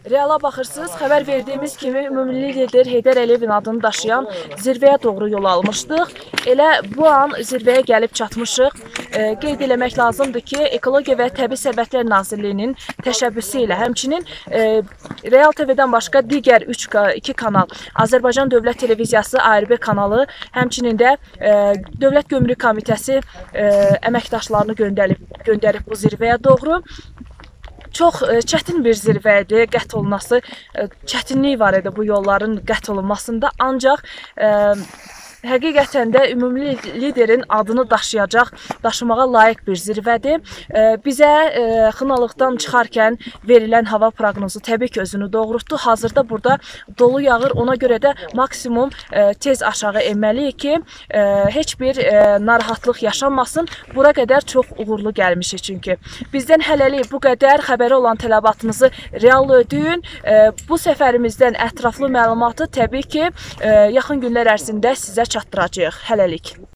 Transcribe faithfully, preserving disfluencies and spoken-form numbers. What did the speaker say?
Reala baxırsınız, xəbər verdiyimiz kimi ümumilli lider Heydər Əliyevin adını daşıyan zirvəyə doğru yol almışdıq. Elə bu an zirvəyə gəlib çatmışıq. E, qeyd eləmək lazımdır ki, Ekologiya və Təbii Sərvətlər Nazirliyinin təşəbbüsü ilə, həmçinin e, Real T V-dən başqa digər üç, iki kanal, Azərbaycan Dövlət Televiziyası A R B kanalı, həmçinin də e, Dövlət Gömrük Komitəsi e, əməkdaşlarını göndərib, göndərib bu zirvəyə doğru. Çox çətin bir zirvə idi, qət olunması, çətinlik var idi bu yolların qət olunmasında, ancaq e, həqiqətən də ümumi liderin adını daşıyacaq, daşımağa layiq bir zirvədir. E, bizə e, Xınalıqdan çıxarkən verilən hava proqnozu təbii ki, özünü doğrultdu. Hazırda burada dolu yağır, ona görə də maksimum e, tez aşağı enməliyik ki, e, heç bir e, narahatlıq yaşanmasın. Bura qədər çox uğurlu gəlmişik çünki. Bizdən hələlik bu qədər. Xəbəri olan tələbatınızı real ödəyin. E, bu səfərimizdən ətraflı məlumatı təbii ki, e, yaxın günlər ərzində sizə çatdıracağıq. Hələlik.